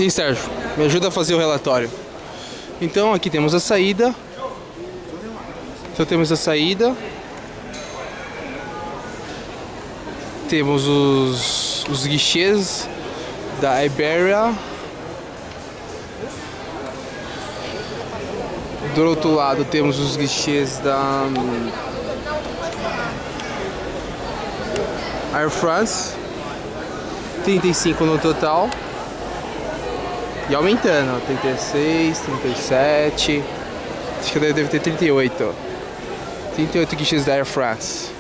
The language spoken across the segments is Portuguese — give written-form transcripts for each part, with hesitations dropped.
Sim, Sérgio, me ajuda a fazer o relatório. Então aqui temos a saída. Temos os guichês da Iberia. Do outro lado temos os guichês da Air France. 35 no total. E aumentando, ó, 36, 37. Acho que deve ter 38. 38 guichês da Air France.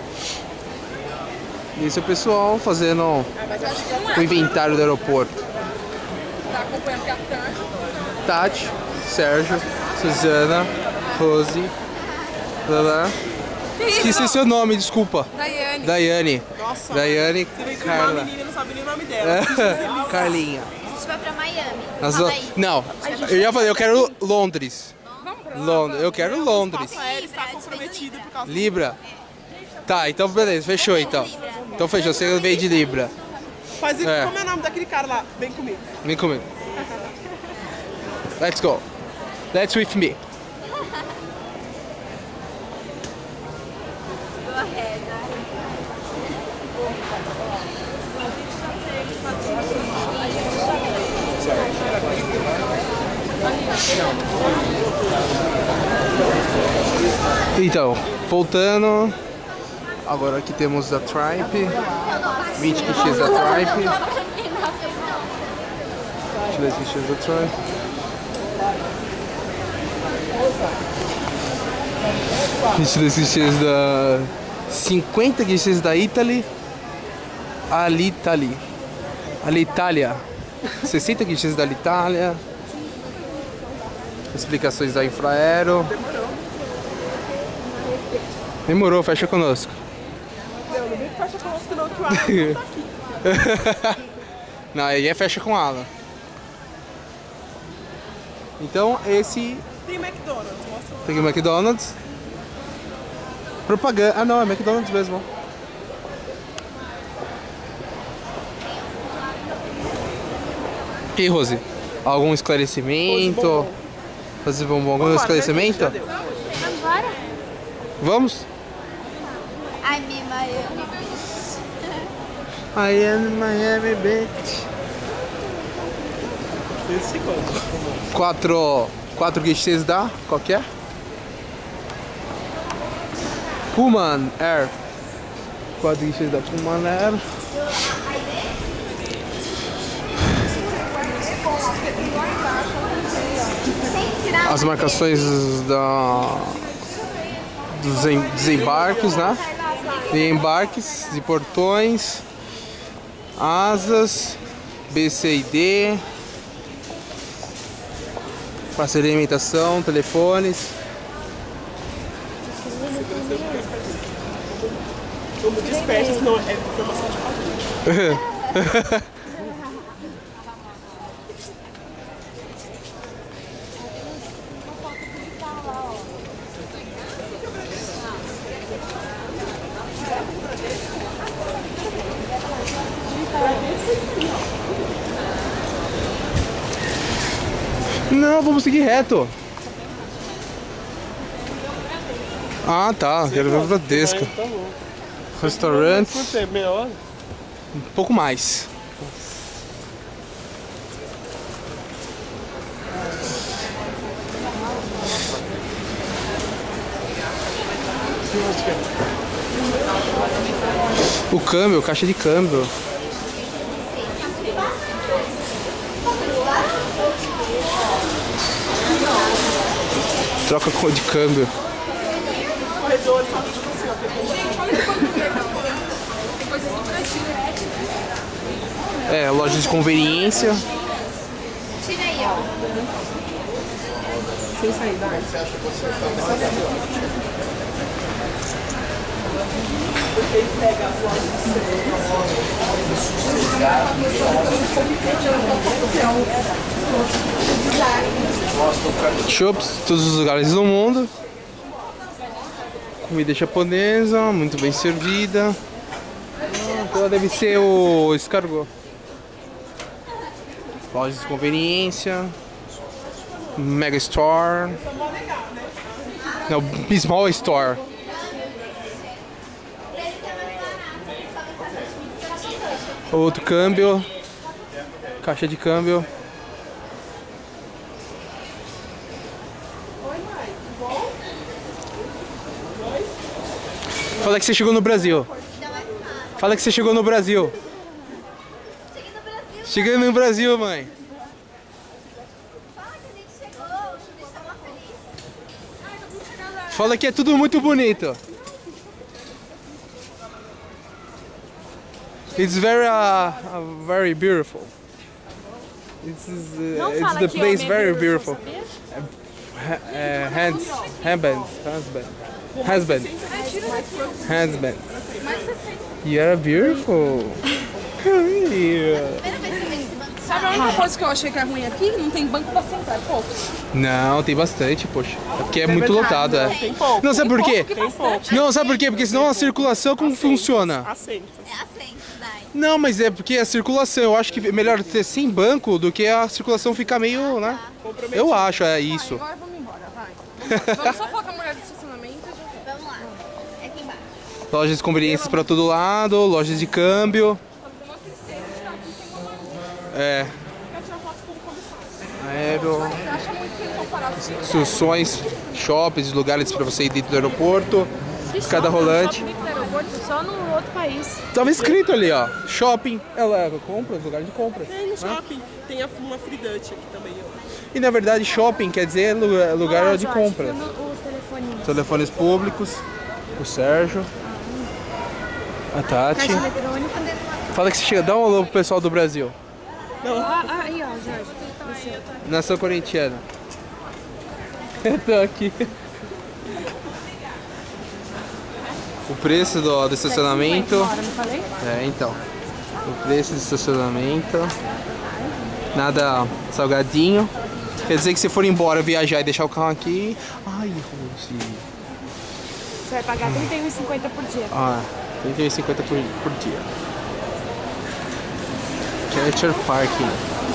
E esse é o pessoal fazendo o inventário do aeroporto. Tá acompanhando o capitão. Tati, Sérgio, Suzana, Rose, Lala. Esqueci seu nome, desculpa. Daiane. Nossa, Daiane, você vem com Carla. uma menina e não sabe nem o nome dela. Carlinha. A gente vai pra Miami. Não, eu já falei, eu quero Londres. Vamos pra lá. Londres, eu quero Londres. Ele está comprometido por causa Libra. Tá, então beleza, fechou então. Então fechou, você veio de Libra. Faz isso, É. como é o nome daquele cara lá? Vem comigo. Vem comigo. Let's go. Let's with me. Go ahead. Então, voltando. Agora aqui temos a Tripe. 20 quichês da Tripe. 22 quichês da Tripe. 22 quichês da... 50 quichês da Italy. Alitalia. 60 quichês da Alitalia. Explicações da Infraero. Demorou, fecha conosco. Não vem que fecha conosco não, que o Alan não tá aqui. Não, aí é fecha com ala. Então esse... Tem McDonald's, mostra. Tem aqui o McDonald's. Propaganda... Ah não, é McDonald's mesmo. E Rose? Algum esclarecimento? Fazer bombom, algum esclarecimento? Já deu. Agora? Vamos? Ai, me Miami. I am Miami Beach. Esse ficou. Quatro guichês da qualquer? Pullman Air. 4 guichês da Pullman Air. As marcações dos desembarques, né? E embarques de portões, asas, BC e D, parceria de alimentação, telefones. Vamos dispersa, senão é informação de quadrilha. Não, vamos seguir reto. Ah, tá. Quero ver o Bradesco. Tá bom. Restaurantes. Quanto tempo? Meia hora? Um pouco mais. O câmbio, caixa de câmbio. Troca de câmbio. É, loja de conveniência. Tira aí, ó. Sem sair da arte. Shops, todos os lugares do mundo. Comida japonesa, muito bem servida. Então deve ser o escargot. Lojas de conveniência. Mega Store. Não, Small Store. Outro câmbio. Caixa de câmbio. Fala que você chegou no Brasil. Fala que você chegou no Brasil. Cheguei no Brasil, mãe. Fala que é tudo muito bonito. It's very beautiful. It's the place very beautiful. Husband. You are beautiful. Sabe a única coisa que eu achei que é ruim aqui? Não tem banco pra sentar, é pouco. Não, tem bastante, poxa. É porque é muito lotado, é. Tem pouco. Não, sabe por quê? Tem pouco. Não, sabe por quê? Porque senão a circulação como funciona? Assento. É assento, daí. Não, mas é porque a circulação, eu acho que é melhor ter sem banco do que a circulação ficar meio, né? Eu acho, é isso. Agora vamos embora, vai. Vamos só falar com a mulher do estacionamento e já... Vamos lá. É aqui embaixo. Lojas de conveniências pra todo lado, lojas de câmbio. É. Aero. Você acha muito que eles vão parar de Instruções, shoppings, lugares pra você ir dentro do aeroporto. Escada rolante. Só no outro país. Tava escrito ali, ó. Shopping. Ela compras, lugar de compras. Tem no shopping. Tem uma Free Dutch aqui também, ó. E na verdade, shopping quer dizer lugar de compras. Os telefoninhos. Telefones públicos. O Sérgio. A Tati. Caixa eletrônica. Fala que você chega. Dá um alô pro pessoal do Brasil. Aí, ó, Jorge. Nação corintiana. Eu tô aqui. O preço do estacionamento. Não falei? É, então. O preço do estacionamento. Nada salgadinho. Quer dizer que se for embora viajar e deixar o carro aqui. Ai, Rose. Você vai pagar R$31,50 por dia. Ah, R$31,50 por dia. Catcher Parking.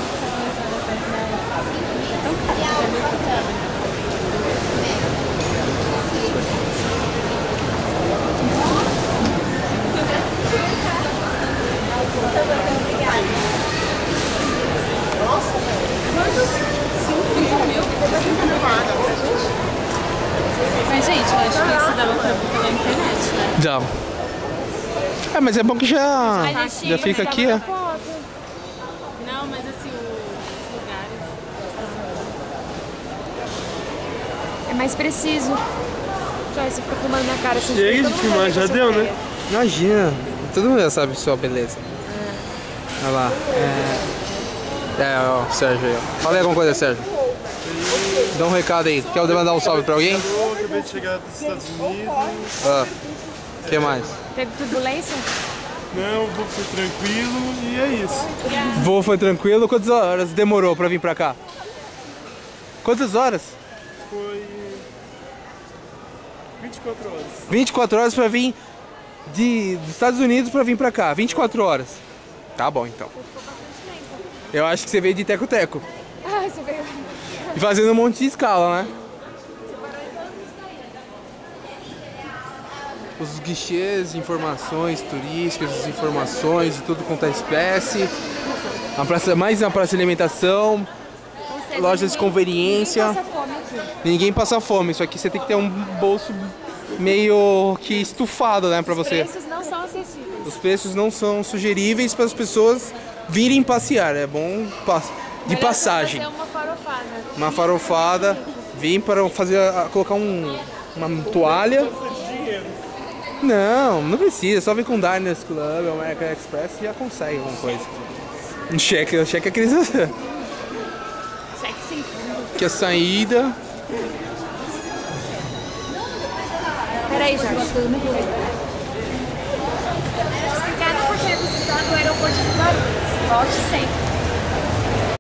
Mas, gente, eu acho que isso dava pra ver pela internet, né? Já. É, mas é bom que já fica aqui, é. Não, mas assim, os lugares... É mais preciso. Já, você fica filmando minha cara assim. Chega de filmar, já deu, né? Imagina. Todo mundo já sabe sua beleza. Olha lá. Ó, o Sérgio aí, ó. Fala aí alguma coisa, Sérgio. Dá um recado aí. Quer mandar um salve pra alguém? Eu acabei de chegar dos Estados Unidos. Ah. O que mais? Teve turbulência? Não, o voo foi tranquilo e é isso. O voo foi tranquilo. Quantas horas demorou pra vir pra cá? Quantas horas? Foi 24 horas. 24 horas pra vir dos Estados Unidos pra vir pra cá. 24 horas. Tá bom, então. Eu acho que você veio de teco-teco. Ah, você veio... E fazendo um monte de escala, né? Os guichês, informações turísticas, informações de tudo quanto é espécie. Mais uma praça de alimentação. Lojas de conveniência. Ninguém passa fome aqui. Ninguém passa fome. Isso aqui você tem que ter um bolso meio que estufado, né? Pra você. Os preços não são acessíveis. Os preços não são sugeríveis para as pessoas virem passear. É bom de passagem. Fazer uma farofada. Uma farofada. Vim para colocar uma toalha. Não precisa. Só vir com Diners Club, American Express e já consegue alguma coisa. Um cheque é aqueles... Cheque sim. que a saída... Peraí, Jorge. Obrigada por ter visitado o aeroporto de Guarulhos. Volte sempre.